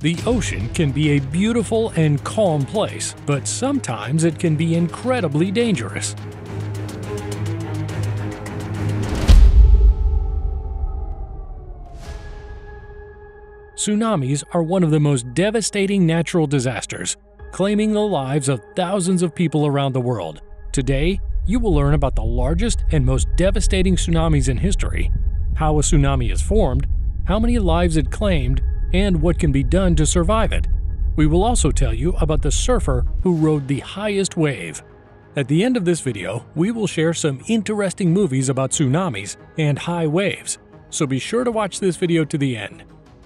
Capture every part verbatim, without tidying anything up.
The ocean can be a beautiful and calm place, but sometimes it can be incredibly dangerous. Tsunamis are one of the most devastating natural disasters, claiming the lives of thousands of people around the world. Today, you will learn about the largest and most devastating tsunamis in history, how a tsunami is formed, how many lives it claimed, and what can be done to survive it. We will also tell you about the surfer who rode the highest wave. At the end of this video, we will share some interesting movies about tsunamis and high waves, so be sure to watch this video to the end.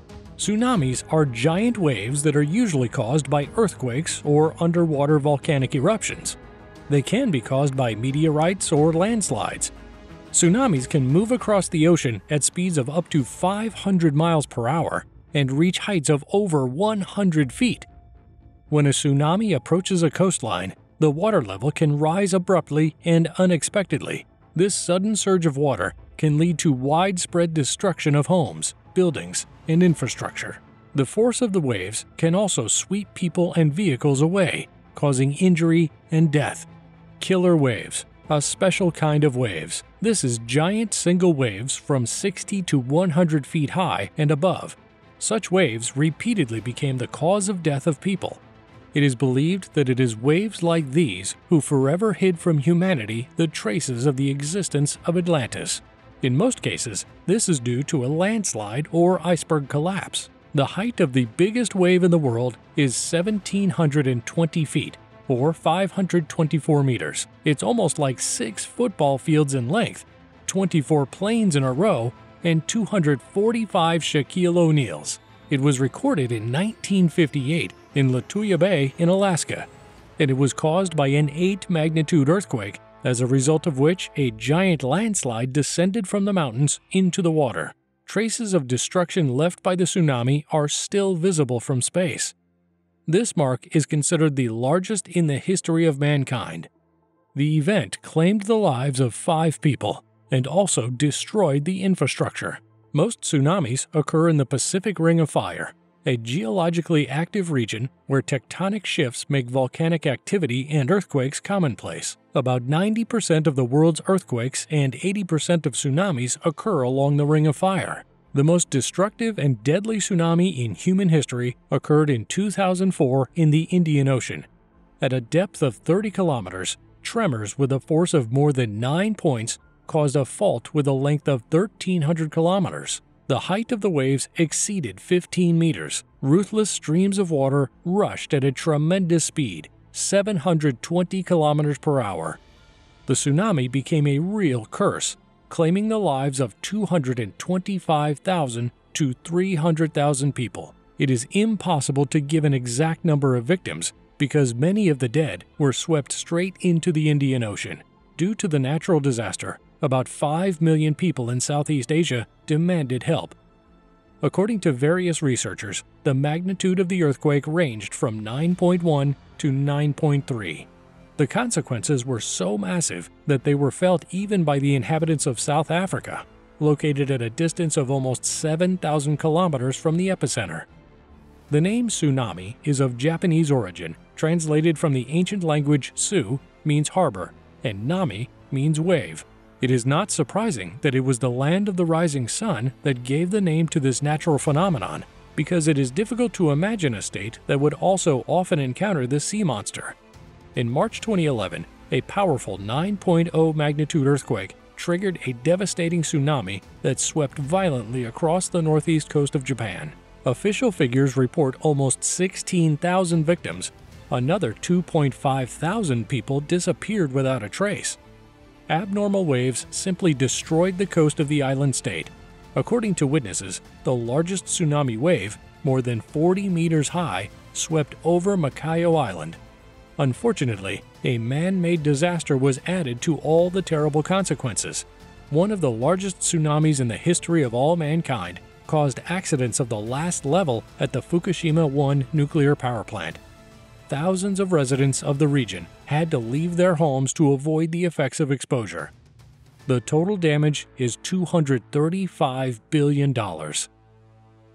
Tsunamis are giant waves that are usually caused by earthquakes or underwater volcanic eruptions. They can be caused by meteorites or landslides. Tsunamis can move across the ocean at speeds of up to five hundred miles per hour and reach heights of over one hundred feet. When a tsunami approaches a coastline, the water level can rise abruptly and unexpectedly. This sudden surge of water can lead to widespread destruction of homes, buildings, and infrastructure. The force of the waves can also sweep people and vehicles away, causing injury and death. Killer waves, a special kind of waves. This is giant single waves from sixty to one hundred feet high and above. Such waves repeatedly became the cause of death of people. It is believed that it is waves like these who forever hid from humanity the traces of the existence of Atlantis. In most cases, this is due to a landslide or iceberg collapse. The height of the biggest wave in the world is one thousand seven hundred twenty feet, or five hundred twenty-four meters. It's almost like six football fields in length, twenty-four planes in a row, and two hundred forty-five Shaquille O'Neals. It was recorded in nineteen fifty-eight in Lituya Bay in Alaska, and it was caused by an eight magnitude earthquake, as a result of which a giant landslide descended from the mountains into the water. Traces of destruction left by the tsunami are still visible from space. This mark is considered the largest in the history of mankind. The event claimed the lives of five people and also destroyed the infrastructure. Most tsunamis occur in the Pacific Ring of Fire, a geologically active region where tectonic shifts make volcanic activity and earthquakes commonplace. About ninety percent of the world's earthquakes and eighty percent of tsunamis occur along the Ring of Fire. The most destructive and deadly tsunami in human history occurred in two thousand four in the Indian Ocean. At a depth of thirty kilometers, tremors with a force of more than nine points caused a fault with a length of thirteen hundred kilometers. The height of the waves exceeded fifteen meters. Ruthless streams of water rushed at a tremendous speed, seven hundred twenty kilometers per hour. The tsunami became a real curse, claiming the lives of two hundred twenty-five thousand to three hundred thousand people. It is impossible to give an exact number of victims because many of the dead were swept straight into the Indian Ocean. Due to the natural disaster, about five million people in Southeast Asia demanded help. According to various researchers, the magnitude of the earthquake ranged from nine point one to nine point three. The consequences were so massive that they were felt even by the inhabitants of South Africa, located at a distance of almost seven thousand kilometers from the epicenter. The name tsunami is of Japanese origin, translated from the ancient language Tsu means harbor, and Nami means wave. It is not surprising that it was the land of the rising sun that gave the name to this natural phenomenon, because it is difficult to imagine a state that would also often encounter this sea monster. In March twenty eleven, a powerful nine point oh magnitude earthquake triggered a devastating tsunami that swept violently across the northeast coast of Japan. Official figures report almost sixteen thousand victims. Another two point five thousand people disappeared without a trace. Abnormal waves simply destroyed the coast of the island state. According to witnesses, the largest tsunami wave, more than forty meters high, swept over Makayo Island. Unfortunately, a man-made disaster was added to all the terrible consequences. One of the largest tsunamis in the history of all mankind caused accidents of the last level at the Fukushima one nuclear power plant. Thousands of residents of the region had to leave their homes to avoid the effects of exposure. The total damage is two hundred thirty-five billion dollars.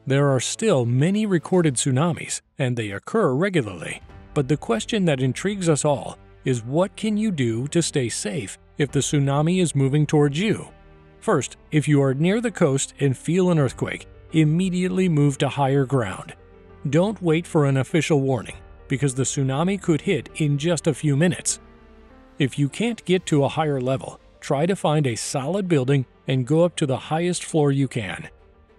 There are still many recorded tsunamis, and they occur regularly. But the question that intrigues us all is, what can you do to stay safe if the tsunami is moving towards you? First, if you are near the coast and feel an earthquake, immediately move to higher ground. Don't wait for an official warning, because the tsunami could hit in just a few minutes. If you can't get to a higher level, try to find a solid building and go up to the highest floor you can.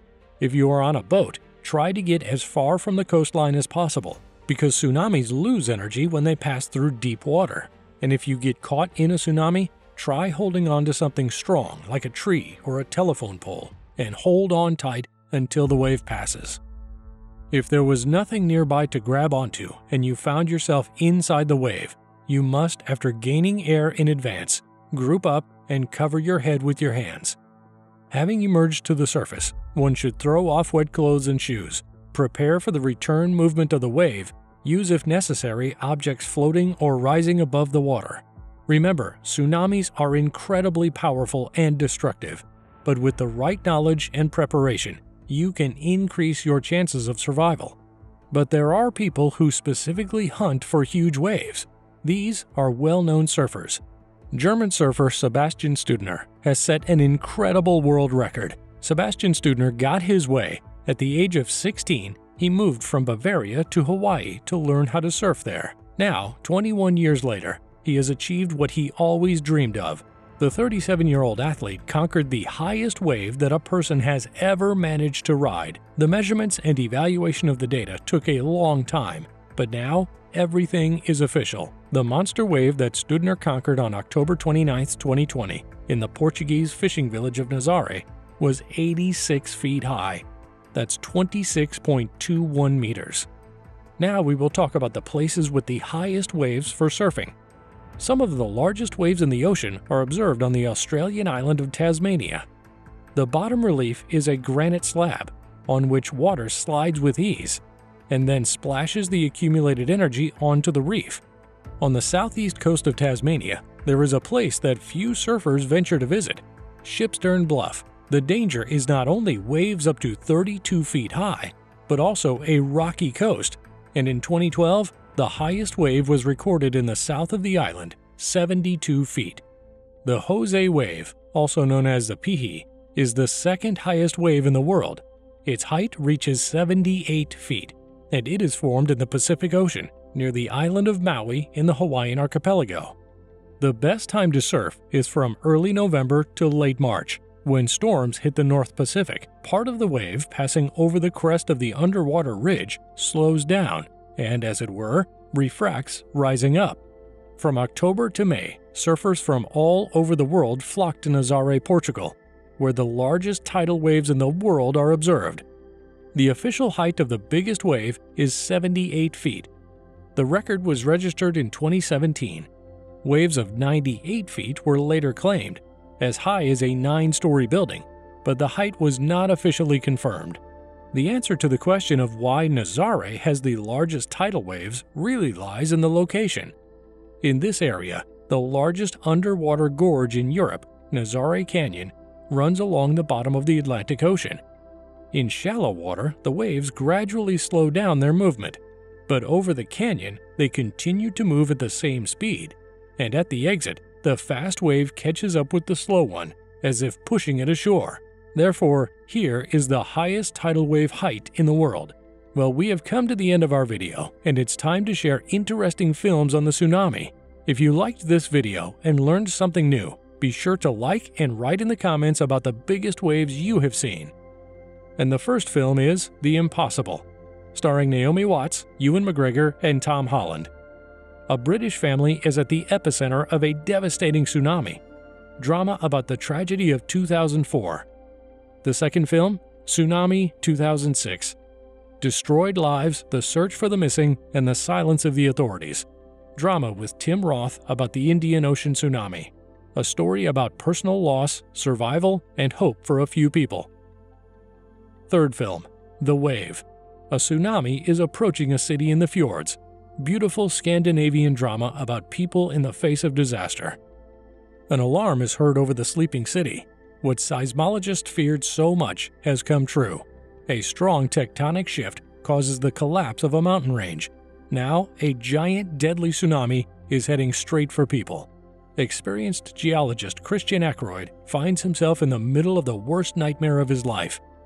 If you are on a boat, try to get as far from the coastline as possible, because tsunamis lose energy when they pass through deep water. And if you get caught in a tsunami, try holding on to something strong like a tree or a telephone pole, and hold on tight until the wave passes. If there was nothing nearby to grab onto and you found yourself inside the wave, you must, after gaining air in advance, group up and cover your head with your hands. Having emerged to the surface, one should throw off wet clothes and shoes, prepare for the return movement of the wave, use if necessary objects floating or rising above the water. Remember, tsunamis are incredibly powerful and destructive, but with the right knowledge and preparation, you can increase your chances of survival. But there are people who specifically hunt for huge waves. These are well-known surfers. German surfer Sebastian Stuedtner has set an incredible world record. Sebastian Stuedtner got his way. At the age of sixteen, he moved from Bavaria to Hawaii to learn how to surf there. Now, twenty-one years later, he has achieved what he always dreamed of. The thirty-seven-year-old athlete conquered the highest wave that a person has ever managed to ride. The measurements and evaluation of the data took a long time, but now everything is official. The monster wave that Stuedtner conquered on October twenty-ninth, twenty twenty, in the Portuguese fishing village of Nazaré, was eighty-six feet high. That's twenty-six point two one meters. Now we will talk about the places with the highest waves for surfing. Some of the largest waves in the ocean are observed on the Australian island of Tasmania. The bottom relief is a granite slab, on which water slides with ease, and then splashes the accumulated energy onto the reef. On the southeast coast of Tasmania, there is a place that few surfers venture to visit, Shipstern Bluff. The danger is not only waves up to thirty-two feet high, but also a rocky coast, and in twenty twelve, the highest wave was recorded in the south of the island, seventy-two feet. The Jose wave, also known as the Pihi, is the second highest wave in the world. Its height reaches seventy-eight feet, and it is formed in the Pacific Ocean, near the island of Maui in the Hawaiian archipelago. The best time to surf is from early November to late March, when storms hit the North Pacific. Part of the wave passing over the crest of the underwater ridge slows down and, as it were, refracts, rising up. From October to May, surfers from all over the world flock to Nazaré, Portugal, where the largest tidal waves in the world are observed. The official height of the biggest wave is seventy-eight feet. The record was registered in twenty seventeen. Waves of ninety-eight feet were later claimed, as high as a nine-story building, but the height was not officially confirmed. The answer to the question of why Nazaré has the largest tidal waves really lies in the location. In this area, the largest underwater gorge in Europe, Nazaré Canyon, runs along the bottom of the Atlantic Ocean. In shallow water, the waves gradually slow down their movement, but over the canyon, they continue to move at the same speed, and at the exit, the fast wave catches up with the slow one, as if pushing it ashore. Therefore, here is the highest tidal wave height in the world. Well, we have come to the end of our video, and it's time to share interesting films on the tsunami. If you liked this video and learned something new, be sure to like and write in the comments about the biggest waves you have seen. And the first film is The Impossible, starring Naomi Watts, Ewan McGregor, and Tom Holland. A British family is at the epicenter of a devastating tsunami. Drama about the tragedy of two thousand four. The second film, Tsunami two thousand six. Destroyed lives, the search for the missing, and the silence of the authorities. Drama with Tim Roth about the Indian Ocean tsunami. A story about personal loss, survival, and hope for a few people. Third film, The Wave. A tsunami is approaching a city in the fjords. Beautiful Scandinavian drama about people in the face of disaster. An alarm is heard over the sleeping city. What seismologists feared so much has come true. A strong tectonic shift causes the collapse of a mountain range. Now, a giant deadly tsunami is heading straight for people. Experienced geologist Christian Ackroyd finds himself in the middle of the worst nightmare of his life.